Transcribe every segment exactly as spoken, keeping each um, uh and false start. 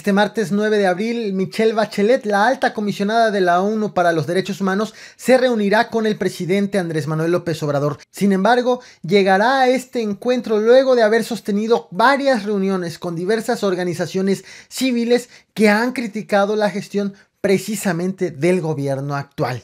Este martes nueve de abril, Michelle Bachelet, la alta comisionada de la ONU para los Derechos Humanos, se reunirá con el presidente Andrés Manuel López Obrador. Sin embargo, llegará a este encuentro luego de haber sostenido varias reuniones con diversas organizaciones civiles que han criticado la gestión precisamente del gobierno actual.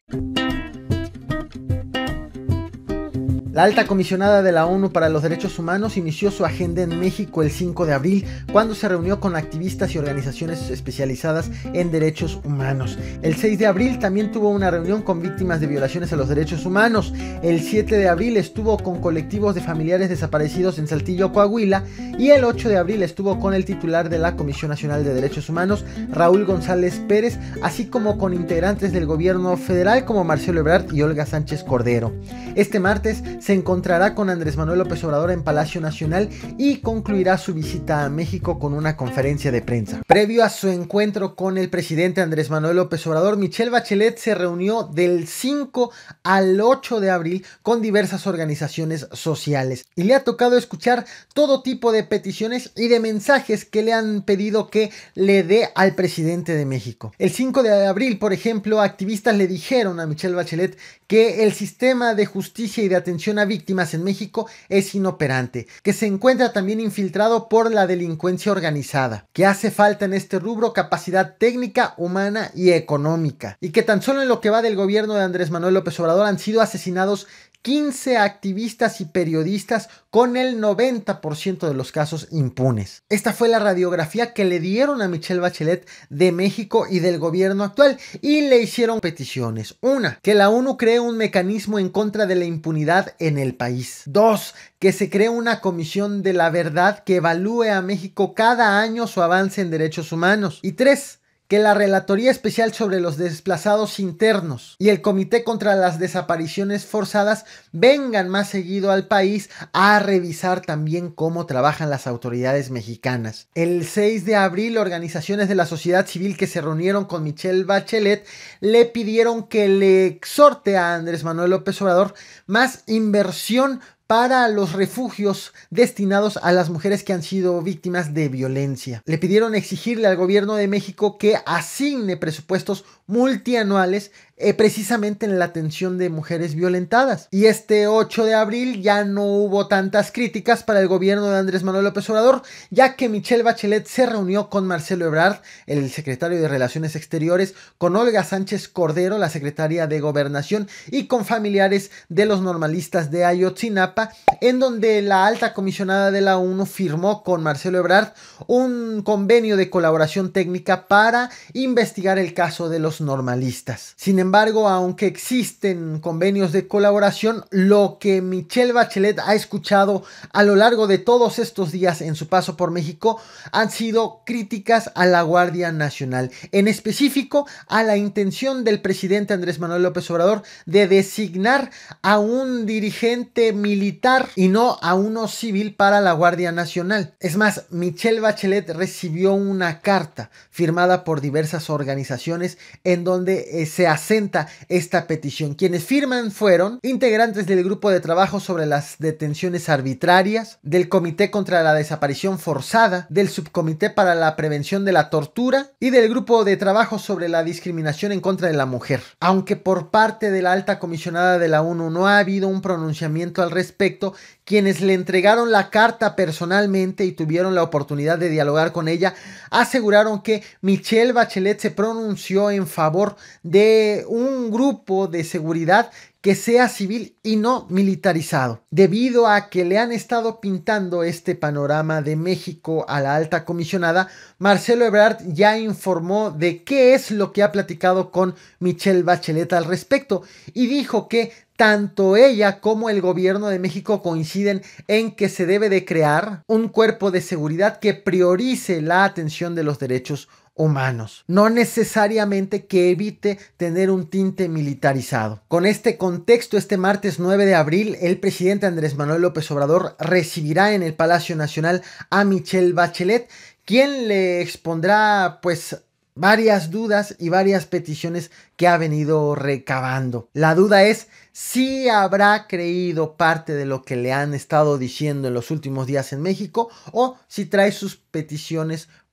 La alta comisionada de la ONU para los Derechos Humanos inició su agenda en México el cinco de abril, cuando se reunió con activistas y organizaciones especializadas en derechos humanos. El seis de abril también tuvo una reunión con víctimas de violaciones a los derechos humanos. El siete de abril estuvo con colectivos de familiares desaparecidos en Saltillo, Coahuila, y el ocho de abril estuvo con el titular de la Comisión Nacional de Derechos Humanos, Raúl González Pérez, así como con integrantes del gobierno federal como Marcelo Ebrard y Olga Sánchez Cordero. Este martes se encontrará con Andrés Manuel López Obrador en Palacio Nacional y concluirá su visita a México con una conferencia de prensa. Previo a su encuentro con el presidente Andrés Manuel López Obrador, Michelle Bachelet se reunió del cinco al ocho de abril con diversas organizaciones sociales y le ha tocado escuchar todo tipo de peticiones y de mensajes que le han pedido que le dé al presidente de México. El cinco de abril, por ejemplo, activistas le dijeron a Michelle Bachelet que el sistema de justicia y de atención a víctimas en México es inoperante, que se encuentra también infiltrado por la delincuencia organizada, que hace falta en este rubro capacidad técnica, humana y económica, y que tan solo en lo que va del gobierno de Andrés Manuel López Obrador han sido asesinados quince activistas y periodistas, con el noventa por ciento de los casos impunes. Esta fue la radiografía que le dieron a Michelle Bachelet de México y del gobierno actual, y le hicieron peticiones. Una, que la ONU cree un mecanismo en contra de la impunidad en el país. Dos, que se cree una comisión de la verdad que evalúe a México cada año su avance en derechos humanos. Y tres, que la Relatoría Especial sobre los Desplazados Internos y el Comité contra las Desapariciones Forzadas vengan más seguido al país a revisar también cómo trabajan las autoridades mexicanas. El seis de abril, organizaciones de la sociedad civil que se reunieron con Michelle Bachelet le pidieron que le exhorte a Andrés Manuel López Obrador más inversión para los refugios destinados a las mujeres que han sido víctimas de violencia. Le pidieron exigirle al gobierno de México que asigne presupuestos multianuales eh, precisamente en la atención de mujeres violentadas. Y este ocho de abril ya no hubo tantas críticas para el gobierno de Andrés Manuel López Obrador, ya que Michelle Bachelet se reunió con Marcelo Ebrard, el secretario de Relaciones Exteriores, con Olga Sánchez Cordero, la secretaria de Gobernación, y con familiares de los normalistas de Ayotzinapa, en donde la alta comisionada de la ONU firmó con Marcelo Ebrard un convenio de colaboración técnica para investigar el caso de los normalistas. Sin embargo, aunque existen convenios de colaboración, lo que Michelle Bachelet ha escuchado a lo largo de todos estos días en su paso por México han sido críticas a la Guardia Nacional, en específico a la intención del presidente Andrés Manuel López Obrador de designar a un dirigente militar y no a uno civil para la Guardia Nacional. Es más, Michelle Bachelet recibió una carta firmada por diversas organizaciones en donde eh, se asenta esta petición. Quienes firman fueron integrantes del grupo de trabajo sobre las detenciones arbitrarias, del Comité contra la Desaparición Forzada, del Subcomité para la Prevención de la Tortura y del grupo de trabajo sobre la discriminación en contra de la mujer. Aunque por parte de la alta comisionada de la ONU no ha habido un pronunciamiento al respecto, quienes le entregaron la carta personalmente y tuvieron la oportunidad de dialogar con ella, aseguraron que Michelle Bachelet se pronunció en favor de un grupo de seguridad que sea civil y no militarizado, debido a que le han estado pintando este panorama de México a la alta comisionada. Marcelo Ebrard ya informó de qué es lo que ha platicado con Michelle Bachelet al respecto y dijo que tanto ella como el gobierno de México coinciden en que se debe de crear un cuerpo de seguridad que priorice la atención de los derechos humanos, no necesariamente que evite tener un tinte militarizado. Con este contexto, este martes nueve de abril, el presidente Andrés Manuel López Obrador recibirá en el Palacio Nacional a Michelle Bachelet, quien le expondrá pues varias dudas y varias peticiones que ha venido recabando. La duda es si habrá creído parte de lo que le han estado diciendo en los últimos días en México o si trae sus peticiones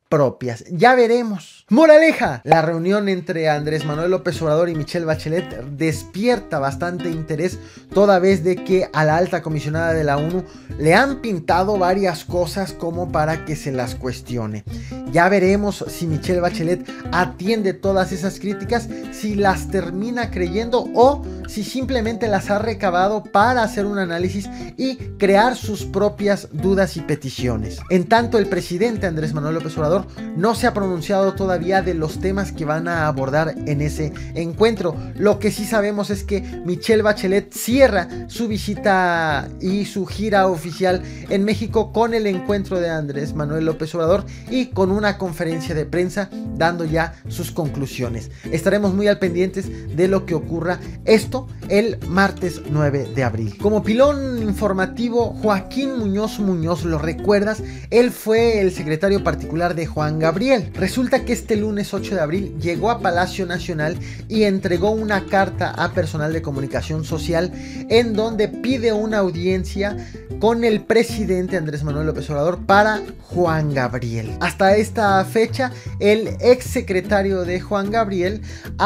propias. Ya veremos. Moraleja: la reunión entre Andrés Manuel López Obrador y Michelle Bachelet despierta bastante interés, toda vez de que a la alta comisionada de la ONU le han pintado varias cosas como para que se las cuestione. Ya veremos si Michelle Bachelet atiende todas esas críticas, si las termina creyendo o si simplemente las ha recabado para hacer un análisis y crear sus propias dudas y peticiones. En tanto, el presidente Andrés Manuel López Obrador no se ha pronunciado todavía de los temas que van a abordar en ese encuentro. Lo que sí sabemos es que Michelle Bachelet cierra su visita y su gira oficial en México con el encuentro de Andrés Manuel López Obrador y con una conferencia de prensa dando ya sus conclusiones. Estaremos muy al pendientes de lo que ocurra esto el martes nueve de abril. Como pilón informativo, Joaquín Muñoz Muñoz, ¿lo recuerdas? Él fue el secretario particular de Juan Gabriel. Resulta que este lunes ocho de abril llegó a Palacio Nacional y entregó una carta a personal de comunicación social en donde pide una audiencia con el presidente Andrés Manuel López Obrador para Juan Gabriel. Hasta esta fecha, el ex secretario de Juan Gabriel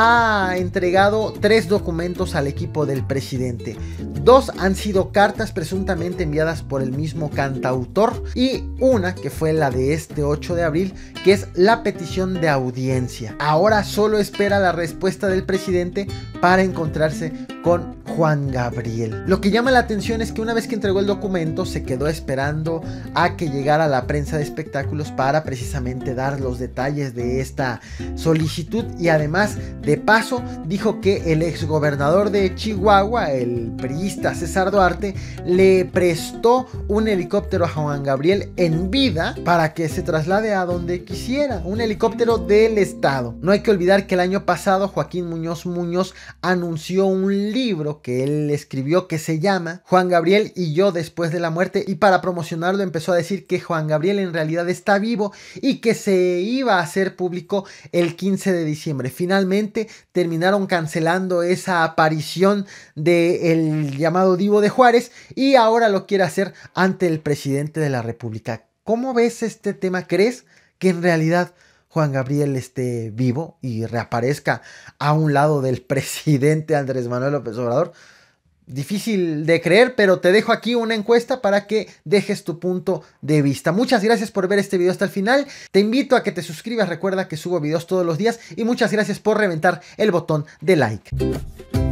ha entregado tres documentos al equipo del presidente. Dos han sido cartas presuntamente enviadas por el mismo cantautor y una que fue la de este ocho de abril, que es la petición de audiencia. Ahora solo espera la respuesta del presidente para encontrarse con Juan Gabriel. Lo que llama la atención es que una vez que entregó el documento se quedó esperando a que llegara la prensa de espectáculos para precisamente dar los detalles de esta solicitud, y además de paso dijo que el exgobernador de Chihuahua, el priista César Duarte, le prestó un helicóptero a Juan Gabriel en vida para que se traslade a donde quisiera, un helicóptero del estado. No hay que olvidar que el año pasado Joaquín Muñoz Muñoz anunció un libro que él escribió que se llama Juan Gabriel y yo después de la muerte, y para promocionarlo empezó a decir que Juan Gabriel en realidad está vivo y que se iba a hacer público el quince de diciembre. Finalmente terminaron cancelando esa aparición del llamado Divo de Juárez y ahora lo quiere hacer ante el presidente de la República. ¿Cómo ves este tema? ¿Crees que en realidad Juan Gabriel esté vivo y reaparezca a un lado del presidente Andrés Manuel López Obrador? Difícil de creer, pero te dejo aquí una encuesta para que dejes tu punto de vista. Muchas gracias por ver este video hasta el final. Te invito a que te suscribas. Recuerda que subo videos todos los días y muchas gracias por reventar el botón de like.